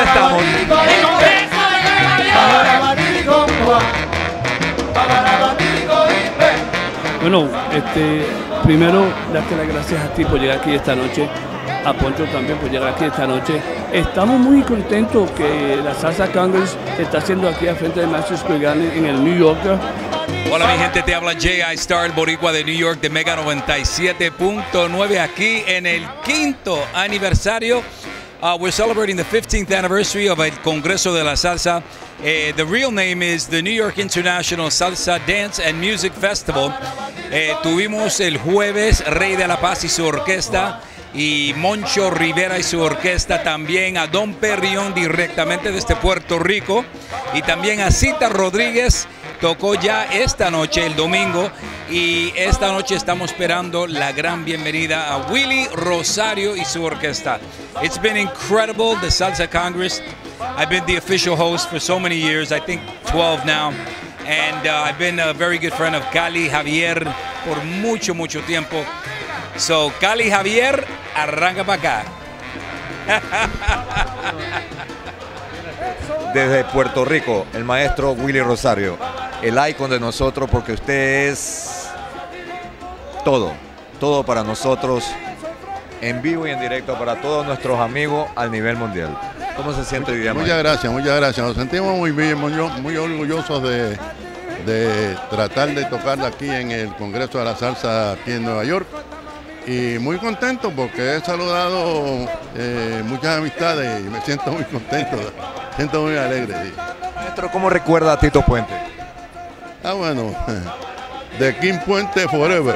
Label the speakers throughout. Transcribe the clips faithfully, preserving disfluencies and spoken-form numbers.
Speaker 1: ¿Dónde estamos?
Speaker 2: Bueno, este, primero darte las gracias a ti por llegar aquí esta noche, a Poncho también por llegar aquí esta noche. Estamos muy contentos que la Salsa Congress se está haciendo aquí al frente de Madison Square Garden en el New Yorker.
Speaker 3: Hola mi gente, te habla J I Star, el boricua de New York de Mega noventa y siete punto nueve aquí en el quinto aniversario. Uh, we're celebrating the fifteenth anniversary of el Congreso de la Salsa. Uh, the real name is the New York International Salsa Dance and Music Festival. Uh, tuvimos el jueves Rey de la Paz y su orquesta, y Moncho Rivera y su orquesta, también a Don Perrión directamente desde Puerto Rico, y también a Cita Rodríguez. Tocó ya esta noche, el domingo, y esta noche estamos esperando la gran bienvenida a Willie Rosario y su orquesta. It's been incredible, the Salsa Congress. I've been the official host for so many years, I think twelve now, and uh, I've been a very good friend of Cali Javier por mucho, mucho tiempo. So, Cali Javier, arranca para acá.
Speaker 1: Desde Puerto Rico, el maestro Willie Rosario, el icon de nosotros, porque usted es todo, todo para nosotros, en vivo y en directo para todos nuestros amigos al nivel mundial. ¿Cómo se siente hoy día?
Speaker 4: Muchas gracias, muchas gracias. Nos sentimos muy bien, muy, muy orgullosos de, de tratar de tocar aquí en el Congreso de la Salsa aquí en Nueva York. Y muy contento porque he saludado eh, muchas amistades y me siento muy contento, me siento muy alegre. Sí.
Speaker 1: Maestro, ¿cómo recuerda a Tito Puente?
Speaker 4: Ah, bueno, de King Puente Forever.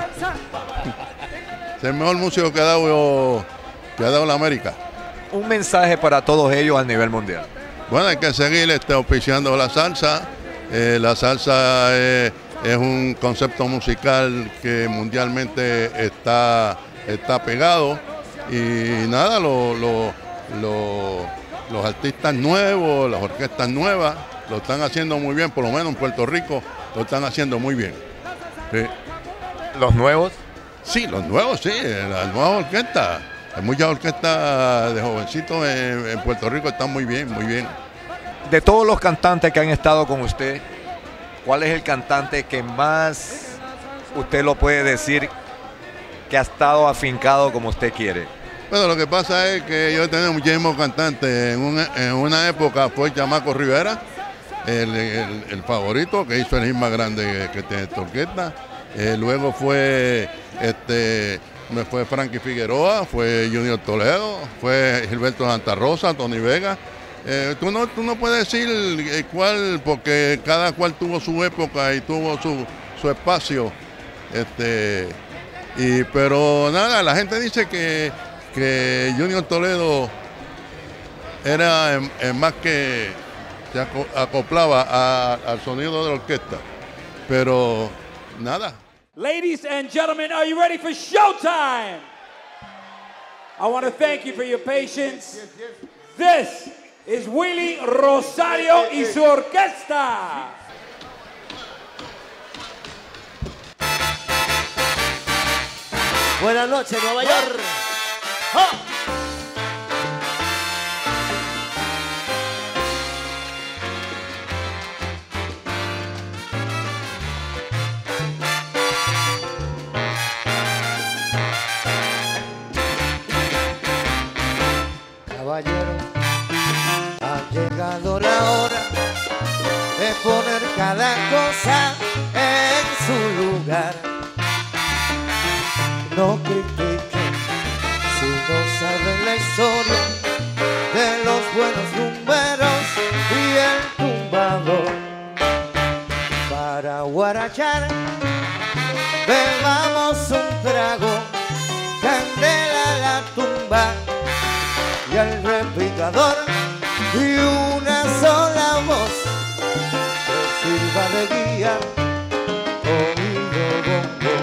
Speaker 4: Es el mejor músico que ha dado, que ha dado la América.
Speaker 1: Un mensaje para todos ellos a nivel mundial.
Speaker 4: Bueno, hay que seguir este, auspiciando la salsa. Eh, la salsa eh, es un concepto musical que mundialmente está, está pegado. Y nada, lo, lo, lo, los artistas nuevos, las orquestas nuevas, lo están haciendo muy bien, por lo menos en Puerto Rico lo están haciendo muy bien. Sí.
Speaker 1: ¿Los nuevos?
Speaker 4: Sí, los nuevos, sí, las nuevas orquestas. Hay muchas orquestas de jovencitos en, en Puerto Rico, están muy bien, muy bien.
Speaker 1: De todos los cantantes que han estado con usted, ¿cuál es el cantante que más usted lo puede decir que ha estado afincado como usted quiere?
Speaker 4: Bueno, lo que pasa es que yo he tenido muchísimos cantantes. En una, en una época fue Chamaco Rivera, el, el, el favorito, que hizo el hit más grande que, que tiene esta orquesta. Eh, luego fue, este, me fue Frankie Figueroa, fue Junior Toledo, fue Gilberto Santa Rosa, Tony Vega. Eh, tú, no, tú no puedes decir cuál, porque cada cual tuvo su época y tuvo su, su espacio. Este, y, pero nada, la gente dice que, que Junior Toledo era en, en más que se acoplaba a, al sonido de la orquesta. Pero nada.
Speaker 5: Ladies and gentlemen, are you ready for showtime? I want to thank you for your patience. This is Willie Rosario y su orquesta.
Speaker 6: Buenas noches, Nueva York. ¡Oh!
Speaker 7: Caballero, ha llegado la hora de poner cada cosa en su lugar. No critiquen si no saben la historia de los buenos números y el tumbador. Para guarachar, bebamos un trago, candela a la tumba y al replicador, y una sola voz que sirva de guía, oído bongo.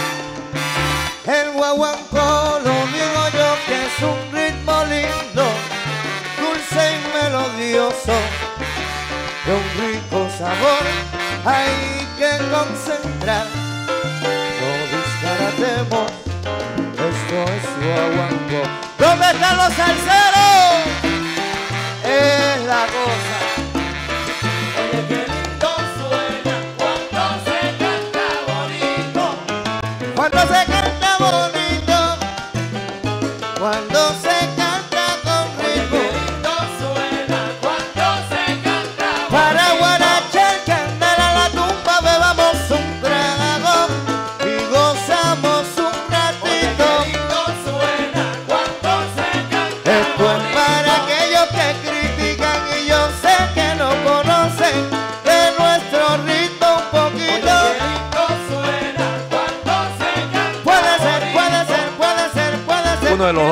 Speaker 7: El guaguancó, lo digo yo, que es un ritmo lindo, dulce y melodioso, de un rico sabor. Hay que concentrar, no disparatemos, esto es guaguancó. ¿Dónde están los salseros? Eh,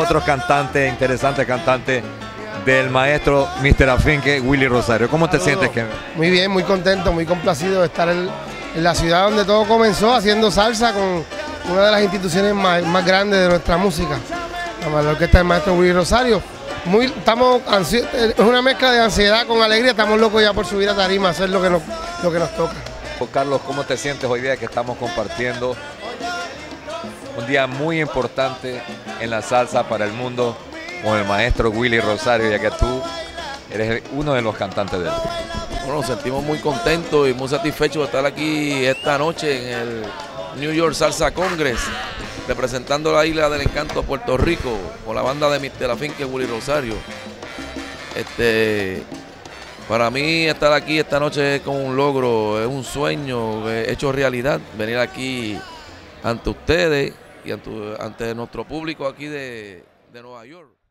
Speaker 1: otro cantante, interesante cantante del maestro mister Afinque, Willy Rosario. ¿Cómo te sientes, Kevin?
Speaker 8: Muy bien, muy contento, muy complacido de estar en, en la ciudad donde todo comenzó, haciendo salsa con una de las instituciones más, más grandes de nuestra música, la orquesta del maestro Willy Rosario. Muy, estamos ansio- es una mezcla de ansiedad con alegría, estamos locos ya por subir a tarima, hacer lo que nos, lo que nos toca.
Speaker 1: Carlos, ¿cómo te sientes hoy día que estamos compartiendo un día muy importante en la salsa para el mundo con el maestro Willy Rosario, ya que tú eres uno de los cantantes de él?
Speaker 9: Bueno, nos sentimos muy contentos y muy satisfechos de estar aquí esta noche en el New York Salsa Congress, representando la Isla del Encanto, Puerto Rico, con la banda de mister Afinque, Willy Rosario. Este, para mí estar aquí esta noche es como un logro, es un sueño hecho realidad, venir aquí ante ustedes y ante, ante nuestro público aquí de, de Nueva York.